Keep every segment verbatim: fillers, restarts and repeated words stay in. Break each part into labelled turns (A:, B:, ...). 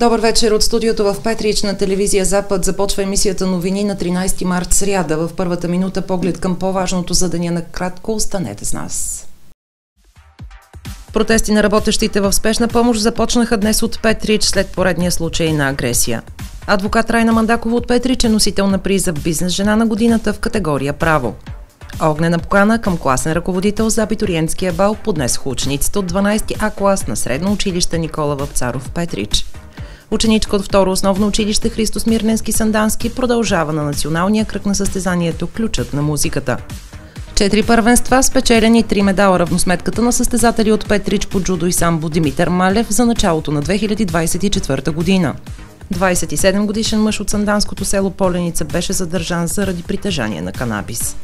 A: Добър вечер от студиото в Петрич на телевизия Запад. Започва емисията новини на тринайсети март, сряда. В първата минута поглед към по-важното за деня. Накратко останете с нас. Протести на работещите в спешна помощ започнаха днес от Петрич след поредния случай на агресия. Адвокат Райна Мандакова от Петрич е носител на приза «Бизнес жена на годината» в категория «Право». Огнена покана към класен ръководител за абитуриентския бал поднесоха учениците от дванайсети А клас на средно училище Никола Вапцаров в Петрич. Ученичка от второ основно училище Христо Смирненски Сандански продължава на националния кръг на състезанието «Ключът на музиката». Четири първенства, спечелени три медала равносметката на състезатели от Петрич по джудо и самбо Димитър Малев за началото на две хиляди двайсет и четвърта година. двайсет и седем годишен мъж от санданското село Поленица беше задържан заради притежание на канабис.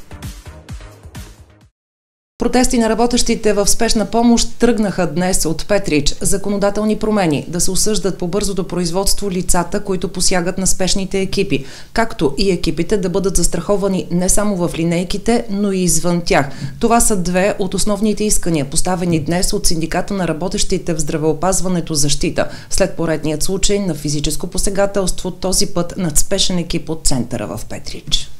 A: Протести на работещите в спешна помощ тръгнаха днес от Петрич. Законодателни промени да се осъждат по бързото производство лицата, които посягат на спешните екипи, както и екипите да бъдат застраховани не само в линейките, но и извън тях. Това са две от основните искания, поставени днес от Синдиката на работещите в здравеопазването защита, след поредният случай на физическо посегателство, този път над спешен екип от центъра в Петрич.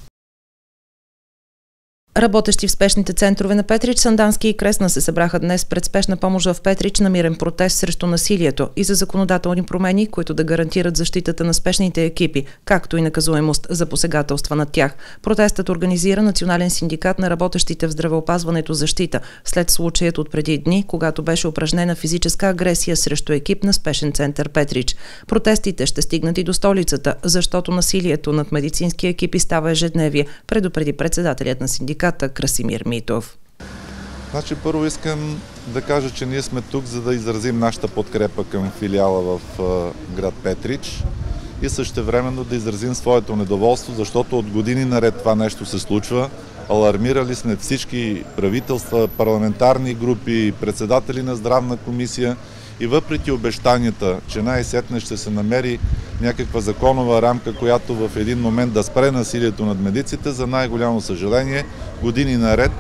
A: Работещи в спешните центрове на Петрич, Сандански и Кресна се събраха днес пред спешна помощ в Петрич на мирен протест срещу насилието и за законодателни промени, които да гарантират защитата на спешните екипи, както и наказуемост за посегателства над тях. Протестът организира Национален синдикат на работещите в здравеопазването защита след случаят от преди дни, когато беше упражнена физическа агресия срещу екип на спешен център Петрич. Протестите ще стигнат и до столицата, защото насилието над медицински екипи става ежедневие, предупреди председателят на синдиката Красимир Митов.
B: Значи, първо искам да кажа, че ние сме тук, за да изразим нашата подкрепа към филиала в град Петрич и същевременно да изразим своето недоволство, защото от години наред това нещо се случва. Алармирали сме всички правителства, парламентарни групи, председатели на здравна комисия и въпреки обещанията, че най-сетне ще се намери някаква законова рамка, която в един момент да спре насилието над медиците, за най-голямо съжаление, години наред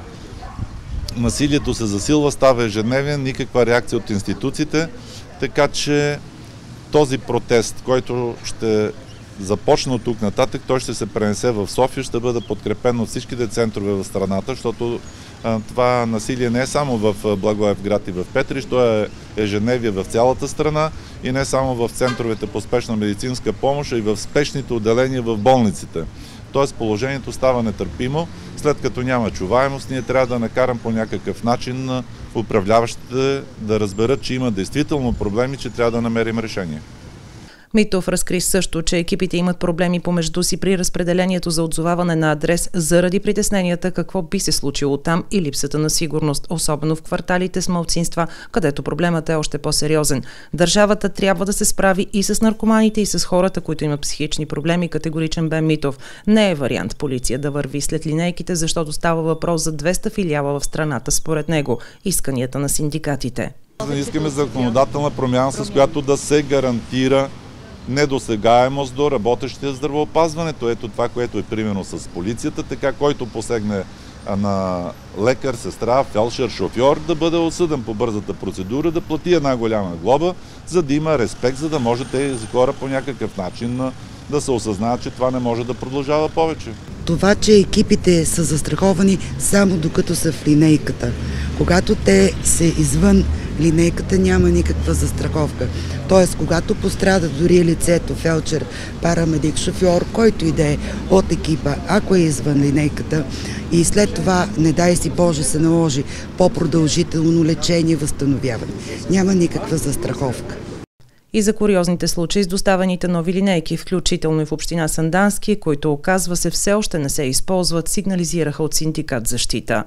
B: насилието се засилва, става ежедневен, никаква реакция от институциите, така че този протест, който ще започне от тук нататък, той ще се пренесе в София, ще бъде подкрепен от всичките центрове в страната, защото а, това насилие не е само в Благоевград и в Петрич, то е ежедневие в цялата страна и не само в центровете по спешна медицинска помощ, а и в спешните отделения в болниците. Тоест положението става нетърпимо. След като няма чуваемост, ние трябва да накарам по някакъв начин управляващите да разберат, че има действително проблеми, че трябва да намерим решение.
A: Митов разкри също, че екипите имат проблеми помежду си при разпределението за отзоваване на адрес заради притесненията какво би се случило там и липсата на сигурност, особено в кварталите с малцинства, където проблемът е още по-сериозен. Държавата трябва да се справи и с наркоманите, и с хората, които имат психични проблеми, категоричен бе Митов. Не е вариант полиция да върви след линейките, защото става въпрос за двеста филиала в страната, според него. Исканията на синдикатите.
B: Искаме законодателна промяна, с която да се гарантира недосегаемост до работещите в здравеопазването. Ето това, което е примерно с полицията, така който посегне на лекар, сестра, фелдшер, шофьор, да бъде осъден по бързата процедура, да плати една голяма глоба, за да има респект, за да може тези хора по някакъв начин да се осъзнаят, че това не може да продължава повече.
C: Това, че екипите са застраховани само докато са в линейката. Когато те са извън линейката, няма никаква застраховка. Тоест, когато пострада дори лицето, фелдшер, парамедик, шофьор, който и да е от екипа, ако е извън линейката и след това, не дай си Боже, се наложи по-продължително лечение, възстановяване, няма никаква застраховка.
A: И за куриозните случаи с доставените нови линейки, включително и в община Сандански, които оказва се все още не се използват, сигнализираха от синдикат защита.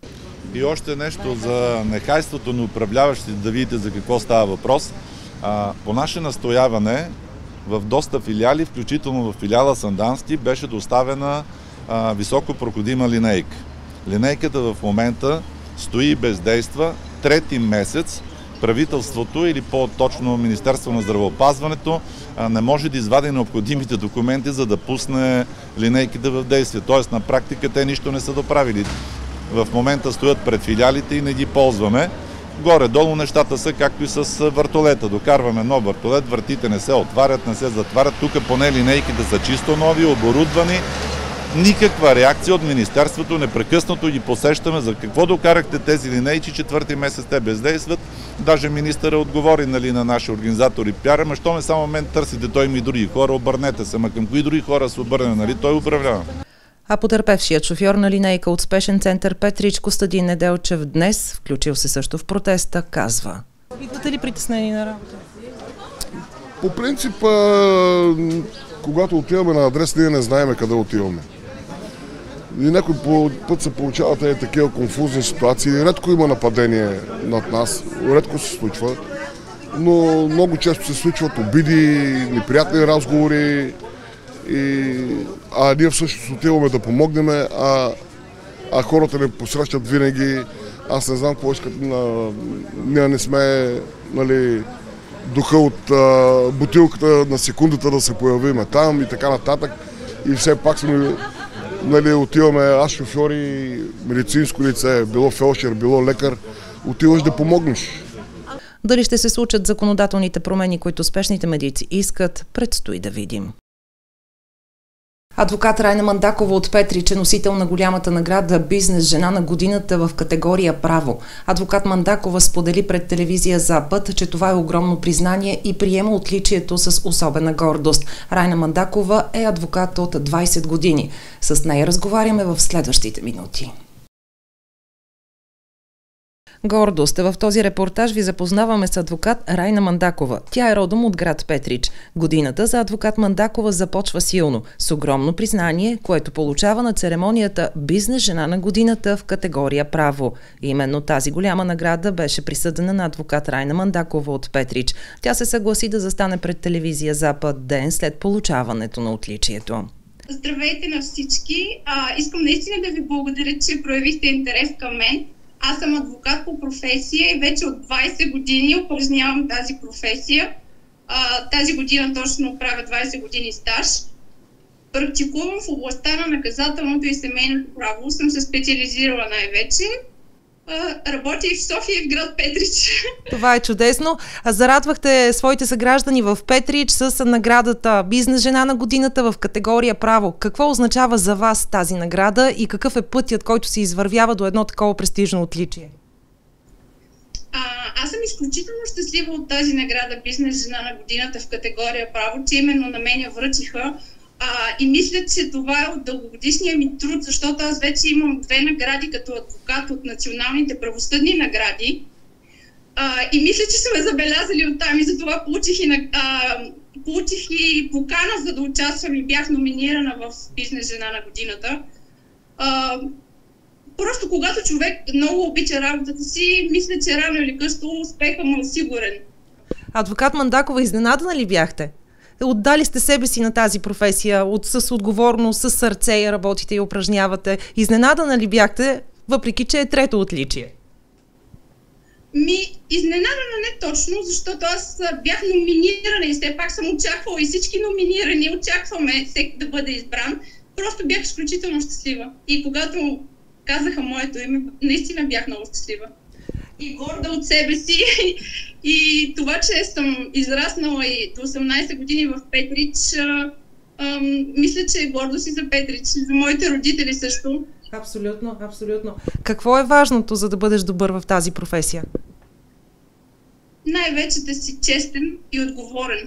B: И още нещо за нехайството на управляващите, да видите за какво става въпрос. А, по наше настояване в доста филиали, включително в филиала Сандански, беше доставена а, високопроходима линейка. Линейката в момента стои и бездейства трети месец. Правителството или по-точно Министерство на здравеопазването не може да извади необходимите документи, за да пусне линейките в действие. Тоест на практика те нищо не са доправили. В момента стоят пред филиалите и не ги ползваме. горе-долу нещата са както и с въртолета. Докарваме нов въртолет, въртите не се отварят, не се затварят. Тук поне линейките са чисто нови, оборудвани. Никаква реакция от Министерството, непрекъснато ги посещаме за какво докарахте тези линейки, четвърти месец те бездействат. Даже министъра отговори, нали, на наши организатори пиара, ма що ме само мен търсите, той ми и други хора, обърнете се, ма към кои други хора се обърне, нали, той управлява.
A: А потърпевшият шофьор на линейка от спешен център Петрич Костадин Неделчев днес, включил се също в протеста, казва: идвате ли притеснени на работа?
D: По принцип, когато отиваме на адрес, ние не знаем къде отиваме. И някой път се получават е такива конфузни ситуации. Редко има нападение над нас, редко се случва, но много често се случват обиди, неприятни разговори, и, а ние всъщност отиваме да помогнем, а, а хората не посрещат винаги. Аз не знам какво искат. Ние не сме, нали, духа от а, бутилката на секундата да се появиме там и така нататък. И все пак сме, нали, отиваме, аз шофьори, медицинско лице, било фелшер, било лекар, отиваш да помогнеш.
A: Дали ще се случат законодателните промени, които спешните медици искат, предстои да видим. Адвокат Райна Мандакова от Петрич е носител на голямата награда «Бизнес жена на годината» в категория «Право». Адвокат Мандакова сподели пред телевизия Запад, че това е огромно признание и приема отличието с особена гордост. Райна Мандакова е адвокат от двайсет години. С нея разговаряме в следващите минути. Гордост. В този репортаж ви запознаваме с адвокат Райна Мандакова. Тя е родом от град Петрич. Годината за адвокат Мандакова започва силно, с огромно признание, което получава на церемонията «Бизнес жена на годината» в категория «Право». Именно тази голяма награда беше присъдена на адвокат Райна Мандакова от Петрич. Тя се съгласи да застане пред телевизия Запад ден след получаването на отличието.
E: Здравейте на всички! А, искам наистина да ви благодаря, че проявихте интерес към мен. Аз съм адвокат по професия и вече от двайсет години упражнявам тази професия. А, тази година точно правя двайсет години стаж. Практикувам в областта на наказателното и семейното право. Съм се специализирала най-вече. А, работя и в София и в град Петрич.
A: Това е чудесно. Зарадвахте своите съграждани в Петрич с наградата «Бизнес жена на годината» в категория «Право». Какво означава за вас тази награда и какъв е пътят, който се извървява до едно такова престижно отличие?
E: А, аз съм изключително щастлива от тази награда «Бизнес жена на годината» в категория «Право», че именно на мен я връчиха. А, и мисля, че това е от дългогодишния ми труд, защото аз вече имам две награди като адвокат от националните правосъдни награди. А, и мисля, че са ме забелязали оттам и затова получих и, а, получих и покана, за да участвам и бях номинирана в «Бизнес жена на годината». А, просто когато човек много обича работата си, мисля, че рано или късно успехът му е сигурен.
A: Адвокат Мандакова, изненадана ли бяхте? Отдали сте себе си на тази професия, от, с отговорност, с сърце я работите и упражнявате. Изненадана ли бяхте, въпреки че е трето отличие?
E: Ми, изненадана не точно, защото аз бях номинирана и все пак съм очаквала и всички номинирани очакваме всеки да бъде избран. Просто бях изключително щастлива. И когато казаха моето име, наистина бях много щастлива. И горда от себе си. И това, че съм израснала и до осемнайсет години в Петрич, а, а, мисля, че е гордост и за Петрич, и за моите родители също.
A: Абсолютно, абсолютно. Какво е важното, за да бъдеш добър в тази професия?
E: Най-вече да си честен и отговорен.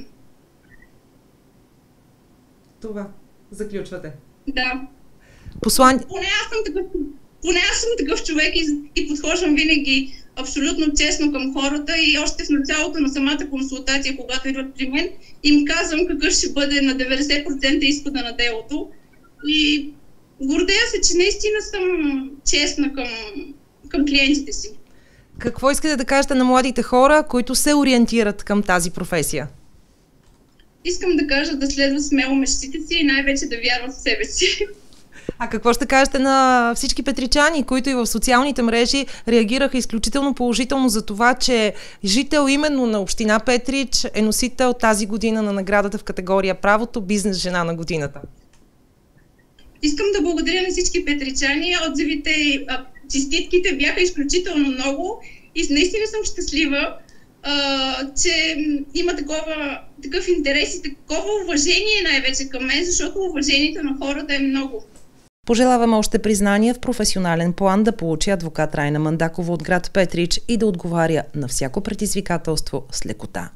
A: Това. Заключвате.
E: Да.
A: Послан...
E: Поне аз съм такъв, поне аз съм такъв човек и, и подхождам винаги абсолютно честно към хората и още в началото на самата консултация, когато идват при мен, им казвам какъв ще бъде на деветдесет процента изхода на делото. И гордея се, че наистина съм честна към, към клиентите си.
A: Какво искате да кажете на младите хора, които се ориентират към тази професия?
E: Искам да кажа да следват смело мечтите си и най-вече да вярват в себе си.
A: А какво ще кажете на всички петричани, които и в социалните мрежи реагираха изключително положително за това, че жител именно на община Петрич е носител тази година на наградата в категория «Правото, бизнес жена на годината»?
E: Искам да благодаря на всички петричани. Отзивите и честитките бяха изключително много и наистина съм щастлива, а, че има такова, такъв интерес и такова уважение най-вече към мен, защото уважението на хората е много.
A: Пожелаваме още признания в професионален план да получи адвокат Райна Мандакова от град Петрич и да отговаря на всяко предизвикателство с лекота.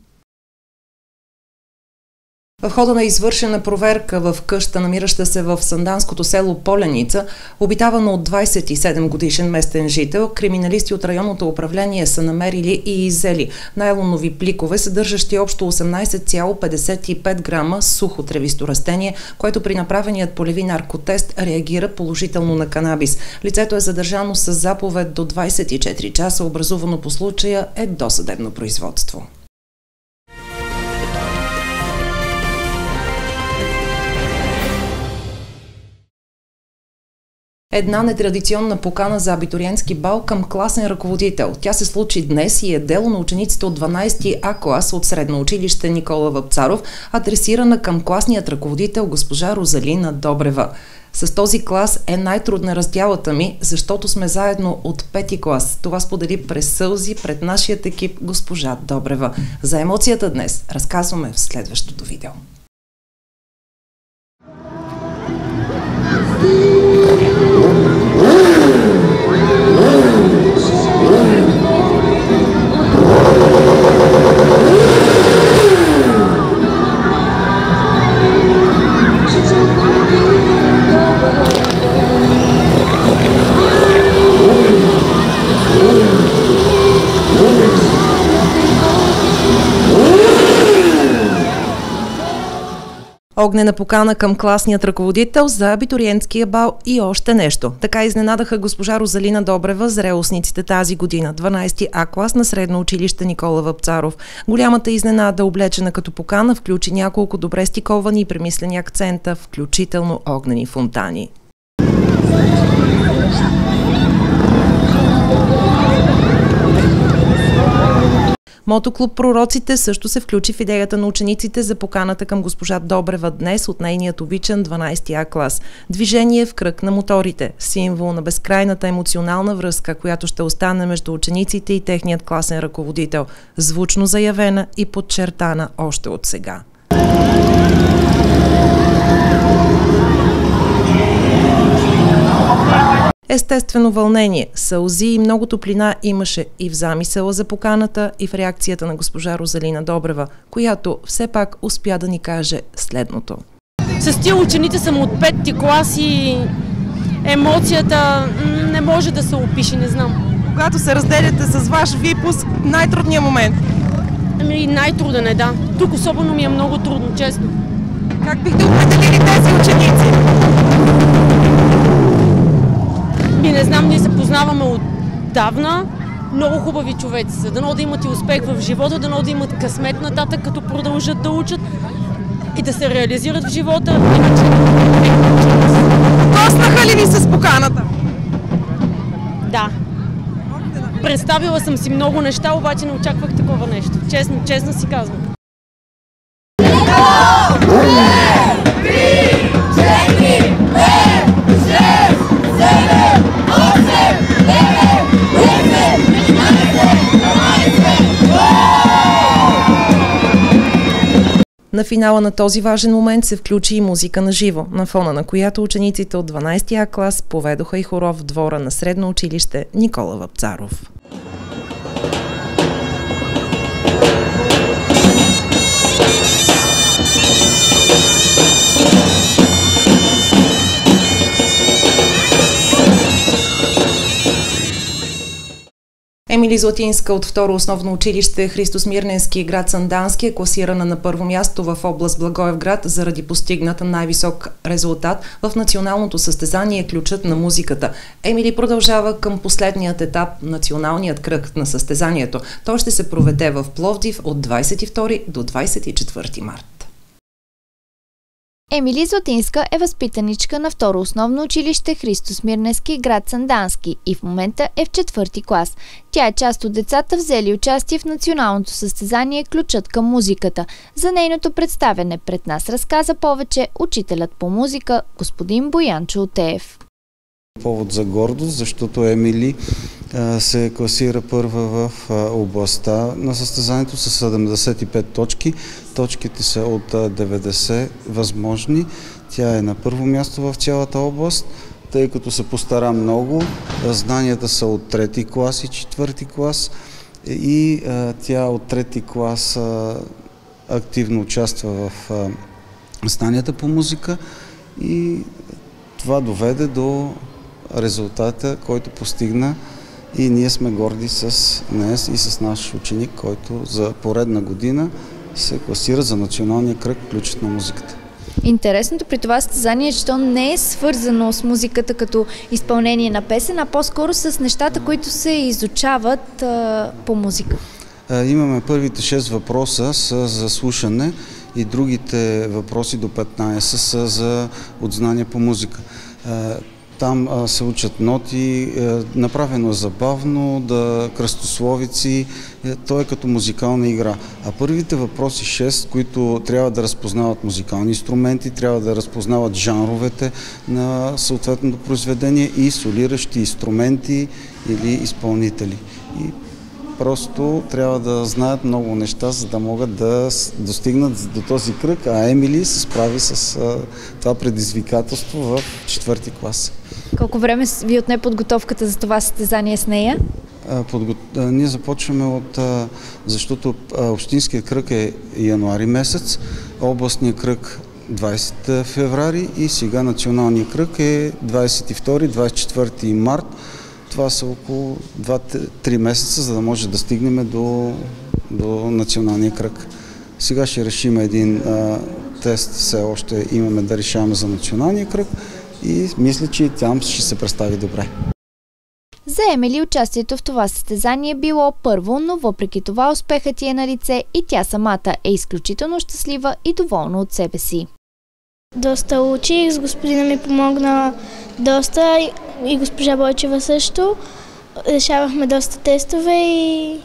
A: В хода на извършена проверка в къща, намираща се в санданското село Поленица, обитавано от двадесет и седем годишен местен жител, криминалисти от районното управление са намерили и иззели найлонови пликове, съдържащи общо осемнадесет цяло петдесет и пет грама сухо тревисто растение, което при направеният полеви наркотест реагира положително на канабис. Лицето е задържано с заповед до двадесет и четири часа, образувано по случая е досъдебно производство. Една нетрадиционна покана за абитуриентски бал към класен ръководител. Тя се случи днес и е дело на учениците от дванадесети А клас от средно училище Никола Вапцаров, адресирана към класният ръководител госпожа Розалина Добрева. С този клас е най-трудна раздялата ми, защото сме заедно от пети клас. Това сподели през сълзи пред нашият екип госпожа Добрева. За емоцията днес разказваме в следващото видео. Огнена покана към класният ръководител за абитуриентския бал и още нещо. Така изненадаха госпожа Розалина Добрева зрелостниците тази година, дванадесети А клас на средно училище Никола Вапцаров. Голямата изненада, облечена като покана, включи няколко добре стиковани и премислени акцента, включително огнени фонтани. Мотоклуб Пророците също се включи в идеята на учениците за поканата към госпожа Добрева днес от нейният обичан дванадесети А клас. Движение в кръг на моторите, символ на безкрайната емоционална връзка, която ще остане между учениците и техният класен ръководител, звучно заявена и подчертана още от сега. Естествено вълнение, сълзи и много топлина имаше и в замисъла за поканата, и в реакцията на госпожа Розалина Добрева, която все пак успя да ни каже следното.
F: С тия ученици съм от пети клас и емоцията не може да се опише, не знам.
G: Когато се разделяте с ваш випуск, най-трудният момент?
F: Ами най-труден е, да. Тук особено ми е много трудно, честно.
G: Как бихте определили тези ученици?
F: И не знам, ние се познаваме отдавна. Много хубави човеци са. Дано да имат и успех в живота, дано да имат късмет нататък, като продължат да учат и да се реализират в живота. Иначе
G: Доснаха ли ви с поканата?
F: Да. Представила съм си много неща, обаче не очаквах такова нещо. Честно, честно си казвам.
A: На финала на този важен момент се включи и музика на живо, на фона на която учениците от дванадесети А клас поведоха и хоров в двора на средно училище Никола Вапцаров. Емили Златинска от второ основно училище Христо Смирненски, град Сандански, е класирана на първо място в област Благоевград заради постигната най-висок резултат в националното състезание Ключът на музиката. Емили продължава към последният етап, националният кръг на състезанието. Той ще се проведе в Пловдив от двадесет и втори до двадесет и четвърти март.
H: Емили Златинска е възпитаничка на второ основно училище Христо Смирненски, град Сандански, и в момента е в четвърти клас. Тя е част от децата, взели участие в националното състезание Ключът към музиката. За нейното представяне пред нас разказа повече учителят по музика господин Боян Чултеев.
I: Повод за гордост, защото Емили а, се класира първа в а, областта на състезанието с седемдесет и пет точки. Точките са от а, деветдесет възможни. Тя е на първо място в цялата област, тъй като се постара много. Знанията са от трети клас и четвърти клас и а, тя от трети клас а, активно участва в а, знанията по музика и това доведе до резултата, който постигна и ние сме горди с нея и с наш ученик, който за поредна година се класира за националния кръг ключът на музиката.
H: Интересното при това състезание е, че то не е свързано с музиката като изпълнение на песен, а по-скоро с нещата, които се изучават а, по музика.
I: А, имаме първите шест въпроса са за слушане и другите въпроси до петнайсет са за отзнание по музика. А, Там а, се учат ноти, е, направено е забавно, да кръстословици, е, то е като музикална игра. А първите въпроси шест, които трябва да разпознават музикални инструменти, трябва да разпознават жанровете на съответното произведение и солиращи инструменти или изпълнители. И просто трябва да знаят много неща, за да могат да достигнат до този кръг, а Емили се справи с а, това предизвикателство в четвърти клас.
H: Колко време ви отне подготовката за това състезание с нея?
I: А, подго... а, ние започваме от... А, защото а, общинският кръг е януари месец, областният кръг двайсети февруари и сега националният кръг е двайсет и втори до двайсет и четвърти март. Това са около два-три месеца, за да може да стигнем до, до националния кръг. Сега ще решим един а, тест, все още имаме да решаваме за националния кръг и мисля, че там ще се представи добре.
H: За Емили участието в това състезание е било първо, но въпреки това успехът ти е на лице и тя самата е изключително щастлива и доволна от себе си.
J: Доста учих, с господина ми помогна доста и госпожа Бойчева също. Решавахме доста тестове и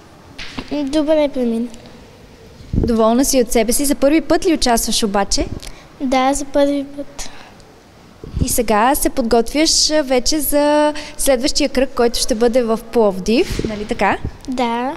J: добре премина.
H: Доволна си от себе си. За първи път ли участваш обаче?
J: Да, за първи път.
H: И сега се подготвяш вече за следващия кръг, който ще бъде в Пловдив, нали така?
J: Да.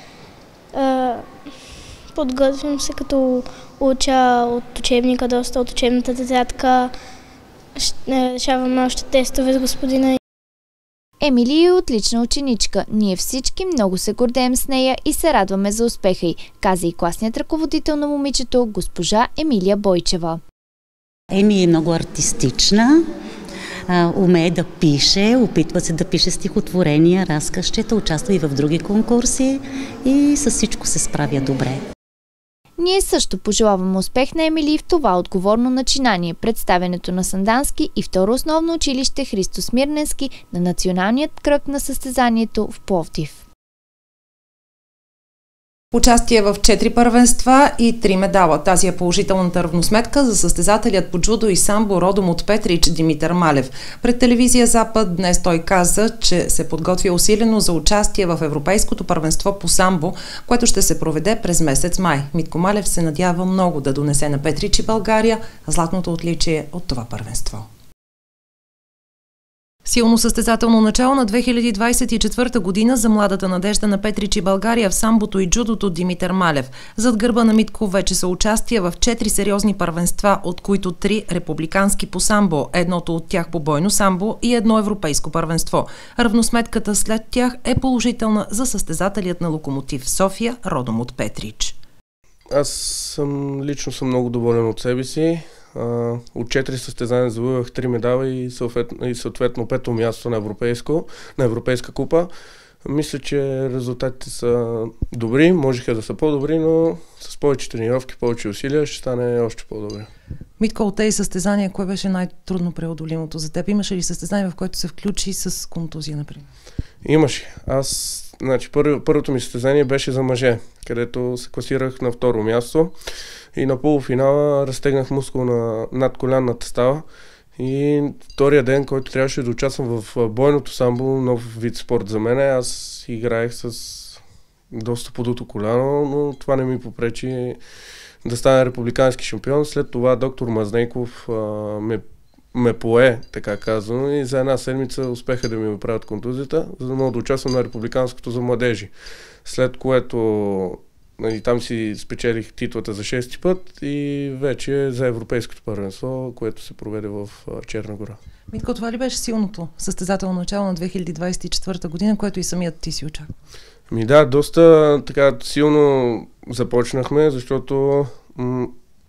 J: Подготвям се като уча от учебника доста, от учебната тетрадка. Решаваме още тестове с господина.
H: Емили е отлична ученичка. Ние всички много се гордеем с нея и се радваме за успеха й, каза и класният ръководител на момичето, госпожа Емилия Бойчева.
K: Еми е много артистична, умее да пише, опитва се да пише стихотворения, разказчета, участва и в други конкурси и с всичко се справя добре.
H: Ние също пожелаваме успех на Емили в това отговорно начинание, представянето на Сандански и второ основно училище Христо Смирненски на националният кръг на състезанието в Пловдив.
A: Участие в четири първенства и три медала. Тази е положителната равносметка за състезателят по джудо и самбо родом от Петрич Димитър Малев. Пред телевизия Запад днес той каза, че се подготвя усилено за участие в Европейското първенство по самбо, което ще се проведе през месец май. Митко Малев се надява много да донесе на Петрич и България златното отличие от това първенство. Силно състезателно начало на две хиляди двайсет и четвърта година за младата надежда на Петрич и България в самбото и джудото Димитър Малев. Зад гърба на Митко вече са участия в четири сериозни първенства, от които три републикански по самбо, едното от тях по бойно самбо и едно европейско първенство. Равносметката след тях е положителна за състезателят на Локомотив София, родом от Петрич.
L: Аз съм, лично съм много доволен от себе си. Uh, от четири състезания завоювах три медала и съответно, и съответно пето място на, европейско, на Европейска купа. Мисля, че резултатите са добри, можеха да са по-добри, но с повече тренировки, повече усилия ще стане още по-добре.
A: Митко, от тези състезания, кое беше най-трудно преодолимото за теб? Имаше ли състезание, в което се включи с контузия, например?
L: Имаше. Аз, значи, първо, първото ми състезание беше за мъже, където се класирах на второ място. И на полуфинала разтегнах мускул на надколянната става и втория ден, който трябваше да участвам в бойното самбо, нов вид спорт за мен, аз играех с доста подуто коляно, но това не ми попречи да стана републикански шампион. След това доктор Мазнейков а, ме ме пое, така казано, и за една седмица успеха да ми направят контузията, за да мога да участвам на републиканското за младежи. След което нали, там си спечелих титлата за шести път и вече за европейското първенство, което се проведе в Черна гора.
A: Митко, това ли беше силното състезателно начало на две хиляди двадесет и четвърта година, което и самият ти си очаква?
L: Ми да, доста така силно започнахме, защото м-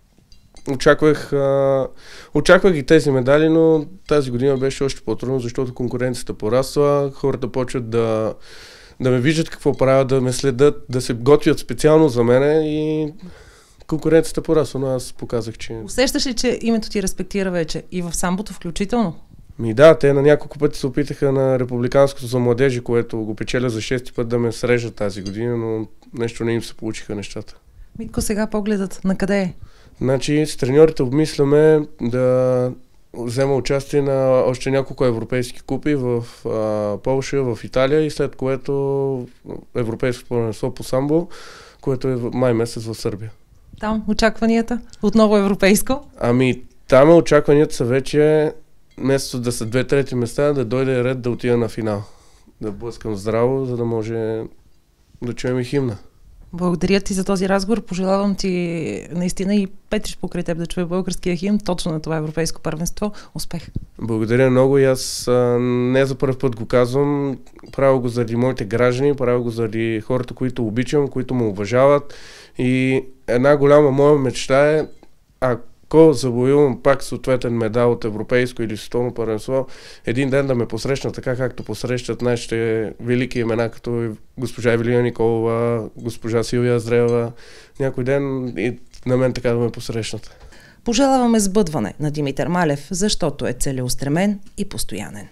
L: очаквах, а, очаквах и тези медали, но тази година беше още по-трудно, защото конкуренцията пораства, хората почват да, да ме виждат какво правя, да ме следят, да се готвят специално за мене и конкуренцията пораства, но аз показах, че...
A: Усещаш ли, че името ти респектира вече и в самбото включително?
L: Ми да, те на няколко пъти се опитаха на републиканското за младежи, което го печеля за шести път да ме срежат тази година, но нещо не им се получиха нещата.
A: Митко, сега погледът на къде е?
L: Значи с треньорите обмисляме да взема участие на още няколко европейски купи в а, Полша, в Италия и след което европейското първенство по самбо, което е май месец в Сърбия.
A: Там очакванията? Отново европейско?
L: Ами там очакванията са вече вместо да са две трети места, да дойде ред да отида на финал. Да блъскам здраво, за да може да чуем и химна.
A: Благодаря ти за този разговор. Пожелавам ти наистина и Петрич покрай теб да чуе българския химн точно на това европейско първенство. Успех!
L: Благодаря много и аз а, не за първ път го казвам. Правя го заради моите граждани, правя го заради хората, които обичам, които ме уважават. И една голяма моя мечта е, ако завоювам пак съответен медал от европейско или световно първенство, един ден да ме посрещнат така, както посрещат нашите велики имена, като госпожа Евелина Николова, госпожа Силвия Здрела. Някой ден и на мен така да ме посрещнат.
A: Пожелаваме сбъдване на Димитър Малев, защото е целеустремен и постоянен.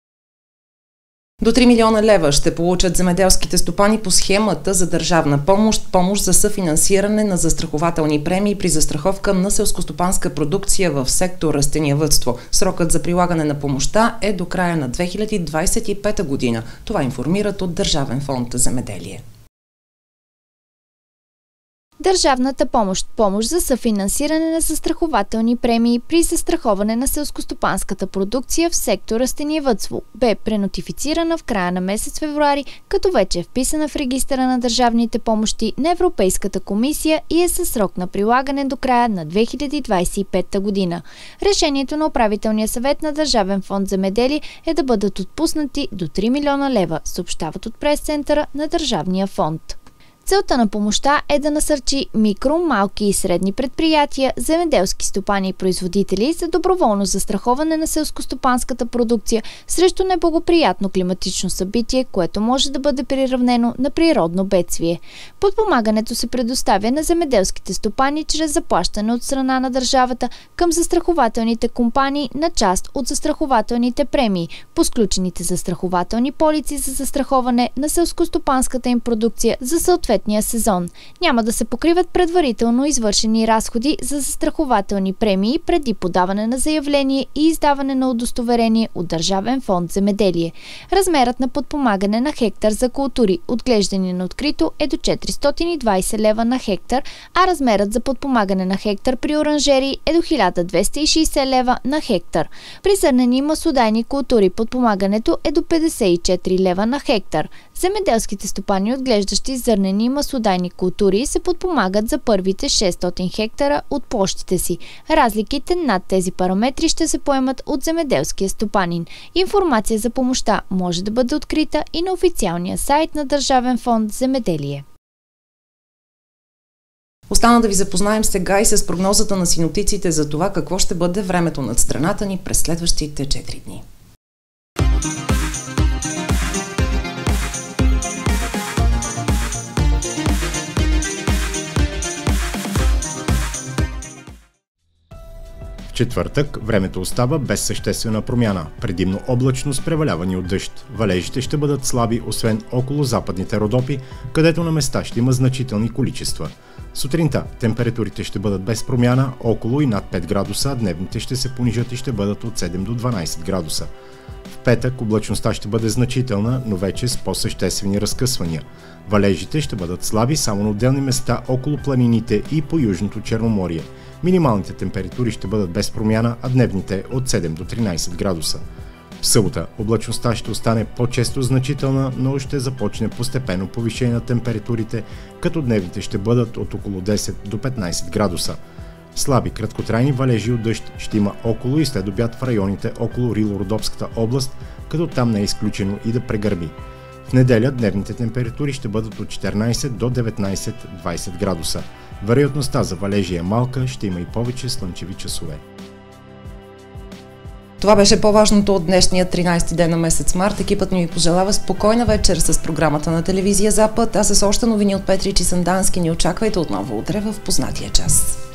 A: До три милиона лева ще получат земеделските стопани по схемата за държавна помощ, помощ за съфинансиране на застрахователни премии при застраховка на селскостопанска продукция в сектор растениевъдство. Срокът за прилагане на помощта е до края на две хиляди двадесет и пета година. Това информират от Държавен фонд Земеделие.
H: Държавната помощ – помощ за съфинансиране на застрахователни премии при застраховане на селскостопанската продукция в сектор растениевъдство, бе пренотифицирана в края на месец февруари, като вече е вписана в регистъра на държавните помощи на Европейската комисия и е със срок на прилагане до края на две хиляди двадесет и пета година. Решението на управителния съвет на Държавен фонд Земеделие е да бъдат отпуснати до три милиона лева, съобщават от прес-центъра на Държавния фонд. Целта на помощта е да насърчи микро, малки и средни предприятия, земеделски стопани и производители за доброволно застраховане на селскостопанската продукция срещу неблагоприятно климатично събитие, което може да бъде приравнено на природно бедствие. Подпомагането се предоставя на земеделските стопани чрез заплащане от страна на държавата към застрахователните компании на част от застрахователните премии по сключените застрахователни полици за застраховане на селскостопанската им продукция за съответно сезон. Няма да се покриват предварително извършени разходи за застрахователни премии преди подаване на заявление и издаване на удостоверение от Държавен фонд Земеделие. Размерът на подпомагане на хектар за култури, отглеждани на открито, е до четиристотин и двадесет лева на хектар, а размерът за подпомагане на хектар при оранжерии е до хиляда двеста и шейсет лева на хектар. При зърнени и маслодайни култури подпомагането е до петдесет и четири лева на хектар. Земеделските стопани, отглеждащи зърнени и маслодайни култури, се подпомагат за първите шестстотин хектара от площите си. Разликите над тези параметри ще се поемат от земеделския стопанин. Информация за помощта може да бъде открита и на официалния сайт на Държавен фонд Земеделие.
A: Остана да ви запознаем сега и с прогнозата на синоптиците за това какво ще бъде времето над страната ни през следващите четири дни.
M: Четвъртък времето остава без съществена промяна, предимно облачно с превалявани от дъжд. Валежите ще бъдат слаби, освен около западните Родопи, където на места ще има значителни количества. Сутринта температурите ще бъдат без промяна, около и над пет градуса, дневните ще се понижат и ще бъдат от седем до дванадесет градуса. В петък облачността ще бъде значителна, но вече с по-съществени разкъсвания. Валежите ще бъдат слаби само на отделни места около планините и по Южното Черноморие. Минималните температури ще бъдат без промяна, а дневните от седем до тринайсет градуса. В събота облачността ще остане по-често значителна, но ще започне постепенно повишение на температурите, като дневните ще бъдат от около десет до петнайсет градуса. Слаби краткотрайни валежи от дъжд ще има около и след обяд в районите около Рило-Родопската област, като там не е изключено и да прегърби. В неделя дневните температури ще бъдат от четиринайсет до деветнайсет-двайсет градуса. Вероятността за валежи е малка, ще има и повече слънчеви часове.
A: Това беше по-важното от днешния тринайсети ден на месец март. Екипът ни ви пожелава спокойна вечер с програмата на телевизия Запад, а с още новини от Петрич и Сандански ни очаквайте отново утре в познатия час.